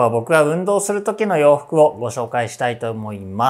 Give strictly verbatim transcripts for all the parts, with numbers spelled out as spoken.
は僕が運動する時の洋服をご紹介したいと思います。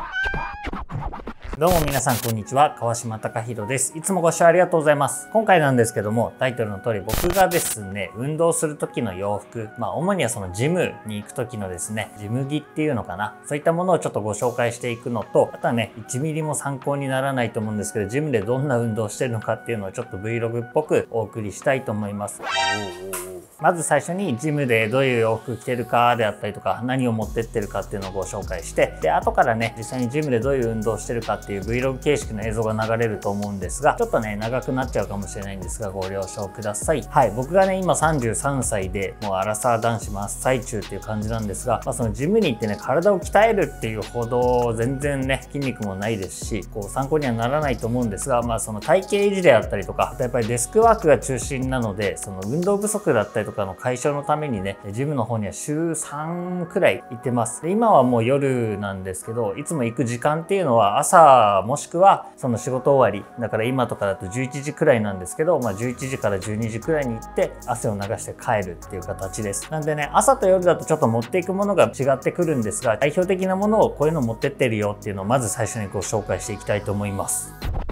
どうも皆さんこんにちは、川島貴弘です。いつもご視聴ありがとうございます。今回なんですけども、タイトルの通り僕がですね、運動する時の洋服、まあ主にはそのジムに行く時のですね、ジム着っていうのかな、そういったものをちょっとご紹介していくのと、あとはね、いちミリも参考にならないと思うんですけど、ジムでどんな運動をしてるのかっていうのをちょっと Vlog っぽくお送りしたいと思います。まず最初にジムでどういう洋服着てるかであったりとか、何を持ってってるかっていうのをご紹介して、で、後からね、実際にジムでどういう運動をしてるかっていう Vlog 形式の映像が流れると思うんですが、ちょっとね、長くなっちゃうかもしれないんですが、ご了承ください。はい、僕がね、今さんじゅうさんさいで、もうアラサー男子真っ最中っていう感じなんですが、まあそのジムに行ってね、体を鍛えるっていうほど全然ね、筋肉もないですし、こう参考にはならないと思うんですが、まあその体型維持であったりとか、あとやっぱりデスクワークが中心なので、その運動不足だったりとかの解消のためにね、ジムの方には週さんくらい行ってます。で、今はもう夜なんですけど、いつも行く時間っていうのは朝もしくはその仕事終わり。だから今とかだとじゅういちじくらいなんですけど、まあじゅういちじからじゅうにじくらいに行って汗を流して帰るっていう形です。なんでね、朝と夜だとちょっと持っていくものが違ってくるんですが、代表的なものをこういうの持ってってるよっていうのをまず最初にご紹介していきたいと思います。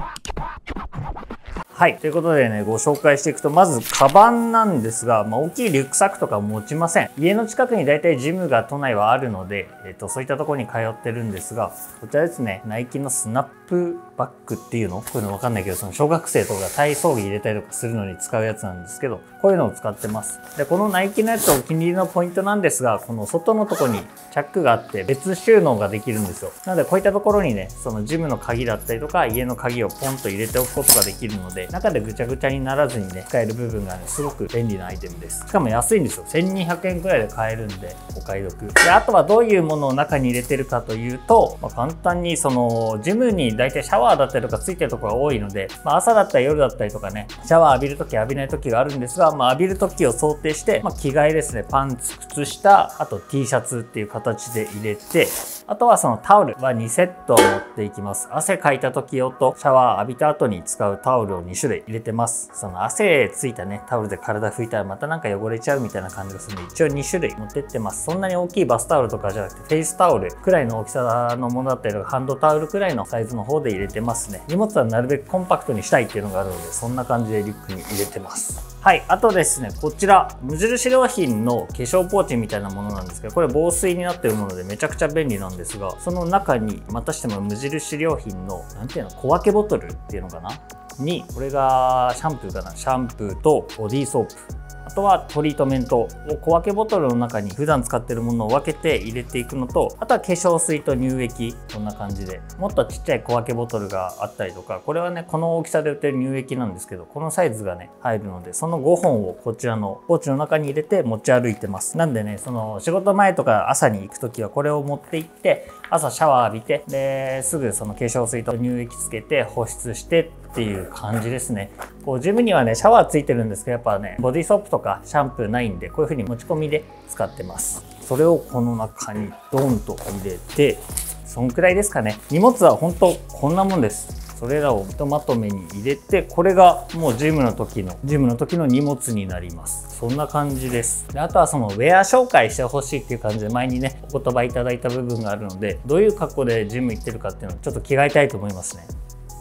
はい。ということでね、ご紹介していくと、まず、カバンなんですが、まあ、大きいリュックサックとか持ちません。家の近くに大体ジムが都内はあるので、えっと、そういったところに通ってるんですが、こちらですね、ナイキのスナップバッグっていうのこういうのわかんないけど、その小学生とか体操着入れたりとかするのに使うやつなんですけど、こういうのを使ってます。で、このナイキのやつお気に入りのポイントなんですが、この外のとこにチャックがあって別収納ができるんですよ。なので、こういったところにね、そのジムの鍵だったりとか、家の鍵をポンと入れておくことができるので、中でぐちゃぐちゃにならずにね、使える部分がね、すごく便利なアイテムです。しかも安いんですよ。せんにひゃくえんくらいで買えるんで、お買い得。で、あとはどういうものを中に入れてるかというと、まあ、簡単にその、ジムに大体シャワーだったりとかついてるところが多いので、まあ、朝だったり夜だったりとかね、シャワー浴びるとき浴びないときがあるんですが、まあ、浴びるときを想定して、まあ、着替えですね、パンツ、靴下、あと T シャツっていう形で入れて、あとはそのタオルはにセット持っていきます。汗かいた時用とシャワー浴びた後に使うタオルをにしゅるい入れてます。その汗ついたね、タオルで体拭いたらまたなんか汚れちゃうみたいな感じがするんで、一応にしゅるい持ってってます。そんなに大きいバスタオルとかじゃなくて、フェイスタオルくらいの大きさのものだったりとか、ハンドタオルくらいのサイズの方で入れてますね。荷物はなるべくコンパクトにしたいっていうのがあるので、そんな感じでリュックに入れてます。はい。あとですね、こちら、無印良品の化粧ポーチみたいなものなんですけど、これ防水になってるものでめちゃくちゃ便利なんですが、その中に、またしても無印良品の、なんていうの、小分けボトルっていうのかなに、これがシャンプーかなシャンプーとボディーソープ。あとはトリートメントを小分けボトルの中に普段使ってるものを分けて入れていくのと、あとは化粧水と乳液、こんな感じで。もっとちっちゃい小分けボトルがあったりとか、これはね、この大きさで売ってる乳液なんですけど、このサイズがね、入るので、そのごほんをこちらのポーチの中に入れて持ち歩いてます。なんでね、その仕事前とか朝に行くときはこれを持って行って、朝シャワー浴びて、で、すぐその化粧水と乳液つけて保湿して、っていう感じですね。こうジムにはね、シャワーついてるんですけど、やっぱね、ボディーソープとかシャンプーないんで、こういう風に持ち込みで使ってます。それをこの中にドンと入れて、そんくらいですかね。荷物は本当こんなもんです。それらをひとまとめに入れて、これがもうジムの時の、ジムの時の荷物になります。そんな感じです。で、あとはそのウェア紹介してほしいっていう感じで前にね、お言葉いただいた部分があるので、どういう格好でジム行ってるかっていうのをちょっと着替えたいと思いますね。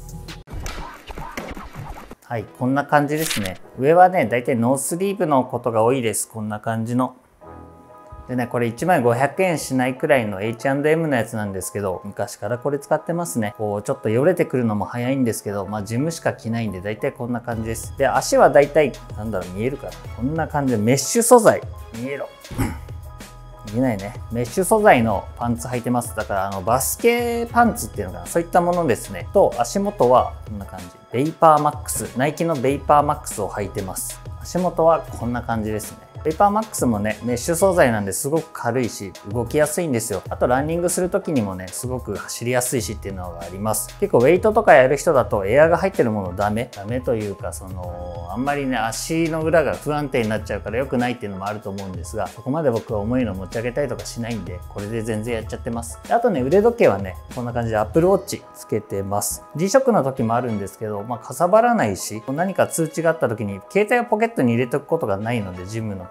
はい、こんな感じですね。上はね、だいたいノースリーブのことが多いです。こんな感じの。でね、これいちまいごひゃくえんしないくらいの エイチアンドエム のやつなんですけど、昔からこれ使ってますね。こう、ちょっとよれてくるのも早いんですけど、まあ、ジムしか着ないんで、だいたいこんな感じです。で、足はだいたい、なんだろう、見えるかな。こんな感じでメッシュ素材。見えろ。見えないね。メッシュ素材のパンツ履いてます。だから、あの、バスケパンツっていうのかな。そういったものですね。と、足元はこんな感じ。ベイパーマックス。ナイキのベイパーマックスを履いてます。足元はこんな感じですね。ペーパーマックスもね、メッシュ素材なんですごく軽いし、動きやすいんですよ。あとランニングする時にもね、すごく走りやすいしっていうのがあります。結構ウェイトとかやる人だとエアが入ってるものダメダメというか、その、あんまりね、足の裏が不安定になっちゃうから良くないっていうのもあると思うんですが、そこまで僕は重いの持ち上げたりとかしないんで、これで全然やっちゃってます。あとね、腕時計はね、こんな感じで Apple Watch つけてます。G ショックの時もあるんですけど、まあ、かさばらないし、何か通知があった時に、携帯をポケットに入れておくことがないので、ジムの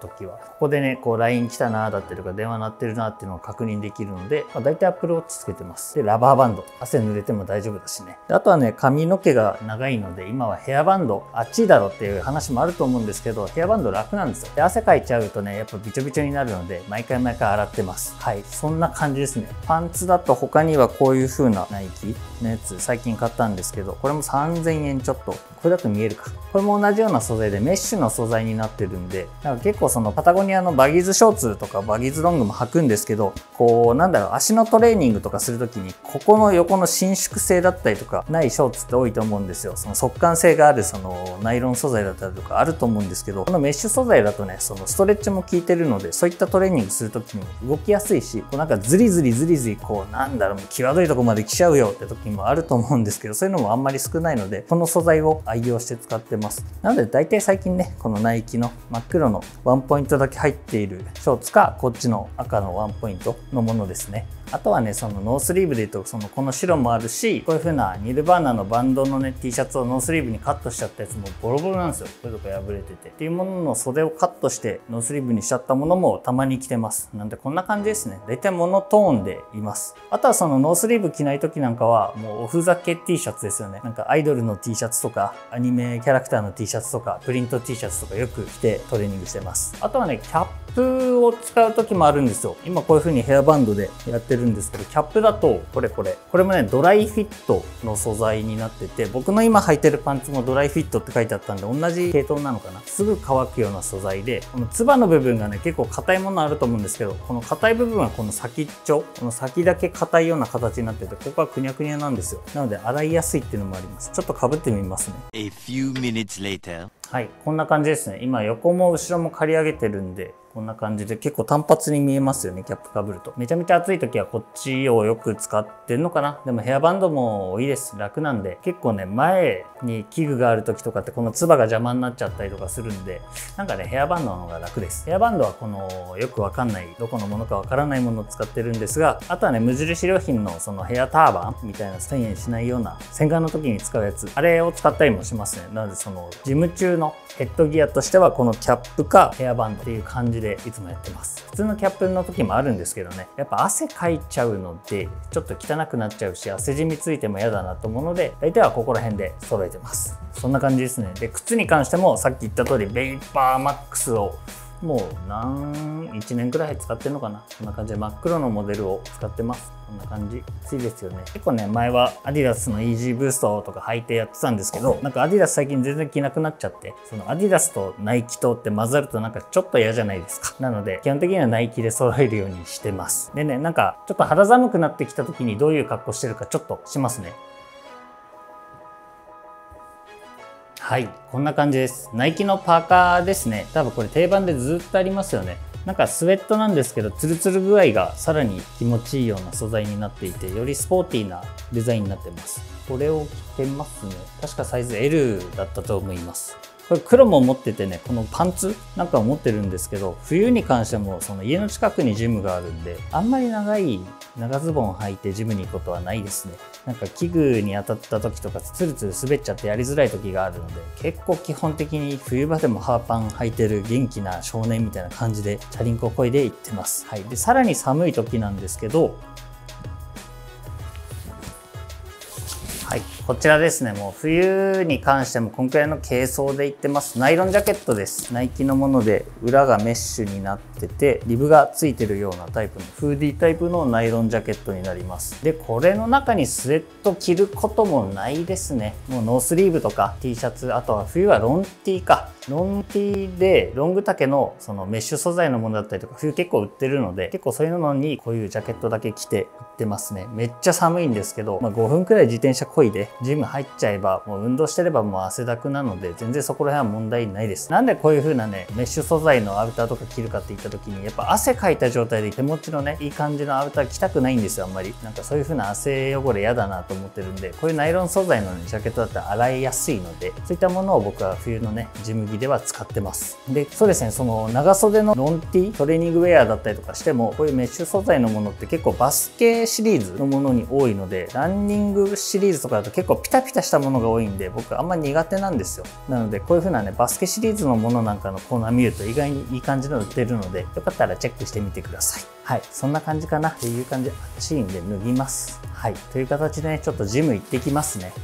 時は。ここでね、こう ライン 来たなだったりとか電話鳴ってるなっていうのを確認できるので、まあ、大体 Apple Watch つけてます。で、ラバーバンド。汗濡れても大丈夫だしね。であとはね、髪の毛が長いので、今はヘアバンド、あっちいだろっていう話もあると思うんですけど、ヘアバンド楽なんですよ。で、汗かいちゃうとね、やっぱびちょびちょになるので、毎回毎回洗ってます。はい。そんな感じですね。パンツだと他にはこういう風なナイキのやつ、最近買ったんですけど、これもさんぜんえんちょっと。これだと見えるか。これも同じような素材でメッシュの素材になってるんで、なんか結構そのパタゴニアのバギーズショーツとかバギーズロングも履くんですけど、こうなんだろう、足のトレーニングとかするときに、ここの横の伸縮性だったりとかないショーツって多いと思うんですよ。その速乾性があるそのナイロン素材だったりとかあると思うんですけど、このメッシュ素材だとね、そのストレッチも効いてるので、そういったトレーニングするときに動きやすいし、こうなんかズリズリズリズリこうなんだろう、際どいとこまで来ちゃうよって時もあると思うんですけど、そういうのもあんまり少ないので、この素材を愛用して使ってます。なので大体最近ね、このナイキの真っ黒のワンポイントだけ入っているショーツか、こっちの赤のワンポイントのものですね。あとはね、そのノースリーブで言うと、そのこの白もあるし、こういう風なニルバーナのバンドのね、T シャツをノースリーブにカットしちゃったやつもボロボロなんですよ。これとか破れてて。っていうものの袖をカットしてノースリーブにしちゃったものもたまに着てます。なんでこんな感じですね。大体モノトーンでいます。あとはそのノースリーブ着ない時なんかは、もうおふざけ T シャツですよね。なんかアイドルの T シャツとか、アニメキャラクターの T シャツとか、プリント T シャツとかよく着てトレーニングしてます。あとはね、キャップを使う時もあるんですよ。今こういう風にヘアバンドでやってるんですけど、キャップだとこれこれこれもね、ドライフィットの素材になってて、僕の今履いてるパンツもドライフィットって書いてあったんで、同じ系統なのかな。すぐ乾くような素材で、このつばの部分がね、結構硬いものあると思うんですけど、この硬い部分はこの先っちょ、この先だけ硬いような形になってて、ここはくにゃくにゃなんですよ。なので洗いやすいっていうのもあります。ちょっと被ってみますね。 A few minutes later. はい、こんな感じですね。今横も後ろも刈り上げてるんで、こんな感じで結構単発に見えますよね、キャップかぶると。めちゃめちゃ暑い時はこっちをよく使ってんのかな。でもヘアバンドもいいです。楽なんで。結構ね、前に器具がある時とかってこのつばが邪魔になっちゃったりとかするんで、なんかね、ヘアバンドの方が楽です。ヘアバンドはこのよくわかんない、どこのものかわからないものを使ってるんですが、あとはね、無印良品のそのヘアターバンみたいなせんえんしないような洗顔の時に使うやつ、あれを使ったりもしますね。なのでそのジム中のヘッドギアとしてはこのキャップかヘアバンドっていう感じでいつもやってます。普通のキャップの時もあるんですけどね、やっぱ汗かいちゃうのでちょっと汚くなっちゃうし、汗じみついても嫌だなと思うので、大体はここら辺で揃えてます。そんな感じですね。で、靴に関してもさっき言った通りベイパーマックスをもう何いちねんくらい使ってるのかな。こんな感じで真っ黒のモデルを使ってます。こんな感じ。暑いですよね。結構ね、前はアディダスのイージーブーストとか履いてやってたんですけど、なんかアディダス最近全然着なくなっちゃって、そのアディダスとナイキとって混ざるとなんかちょっと嫌じゃないですか。なので、基本的にはナイキで揃えるようにしてます。でね、なんかちょっと肌寒くなってきた時にどういう格好してるかちょっとしますね。はい、こんな感じです。ナイキのパーカーですね。多分これ定番でずっとありますよね。なんかスウェットなんですけど、ツルツル具合がさらに気持ちいいような素材になっていて、よりスポーティーなデザインになってます。これを着てますね。確かサイズ エル だったと思います。これ黒も持っててね、このパンツなんかを持ってるんですけど、冬に関してもその家の近くにジムがあるんで、あんまり長い長ズボンを履いてジムに行くことはないですね。なんか器具に当たった時とかツルツル滑っちゃってやりづらい時があるので、結構基本的に冬場でもハーパン履いてる元気な少年みたいな感じでチャリンコこいで行ってます。はい。で、さらに寒い時なんですけど、はい、こちらですね。もう冬に関してもこんくらいの軽装でいってます。ナイロンジャケットです。ナイキのもので裏がメッシュになってて、リブがついてるようなタイプのフーディータイプのナイロンジャケットになります。で、これの中にスウェット着ることもないですね。もうノースリーブとか T シャツ、あとは冬はロン T か。ロン T でロング丈のそのメッシュ素材のものだったりとか冬結構売ってるので、結構そういうのにこういうジャケットだけ着て行ってますね。めっちゃ寒いんですけど、まあ、ごふんくらい自転車漕いでジム入っちゃえば、もう運動してればもう汗だくなので全然そこら辺は問題ないです。なんでこういう風なねメッシュ素材のアウターとか着るかって言った時に、やっぱ汗かいた状態で手持ちのねいい感じのアウター着たくないんですよ。あんまりなんかそういう風な汗汚れ嫌だなと思ってるんで、こういうナイロン素材の、ね、ジャケットだったら洗いやすいので、そういったものを僕は冬のねジム着では使ってます。で、そうですね、その長袖のロン T トレーニングウェアだったりとかしても、こういうメッシュ素材のものって結構バスケシリーズのものに多いので、ランニングシリーズとかかだと結構ピタピタしたものが多いんで、僕あんまり苦手なんですよ。なのでこういう風なね、バスケシリーズのものなんかのコーナー見ると意外にいい感じの売ってるので、よかったらチェックしてみてください。はい、そんな感じかなっていう感じで、暑いんで脱ぎます。はい、という形でね、ちょっとジム行ってきますね。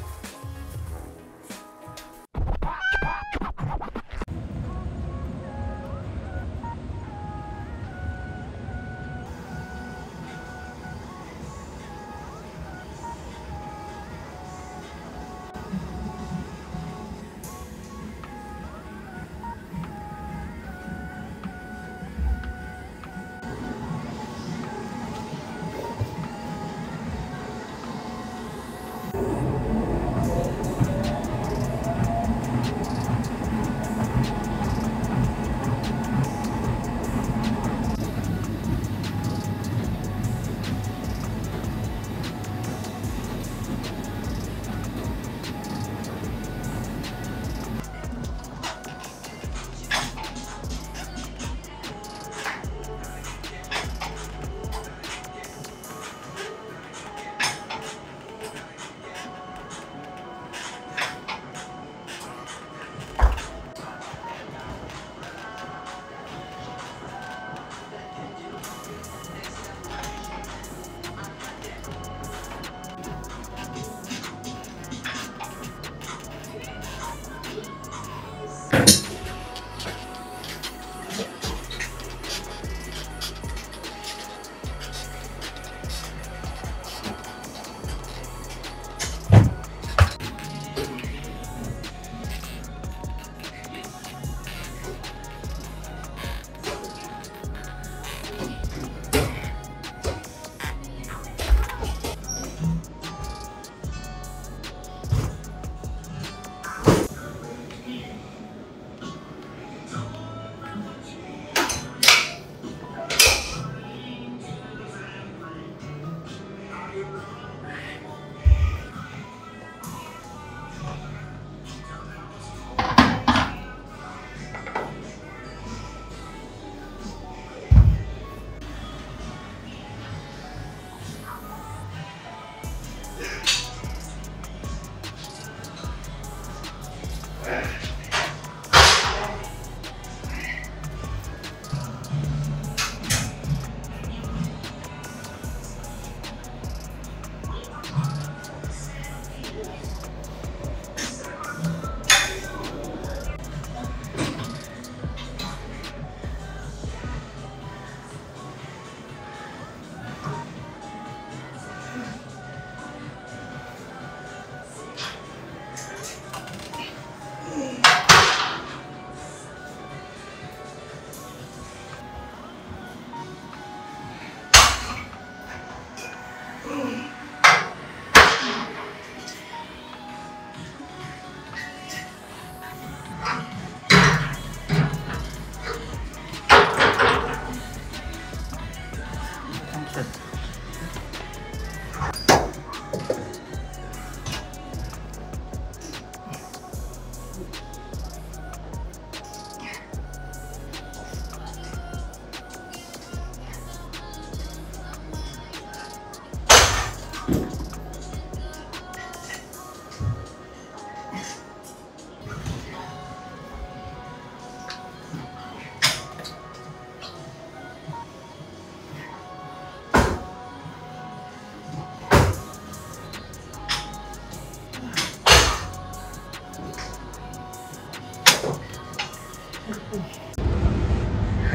はい、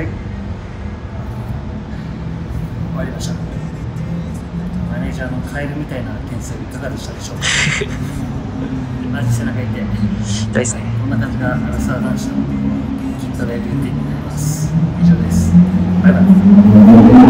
終わりました。マネージャーのカエルみたいな点数いかがでしたでしょうか。マジ背中痛い痛いですね。こんな感じがアラサー男子の筋トレルーティンになります。以上です。バイバイ。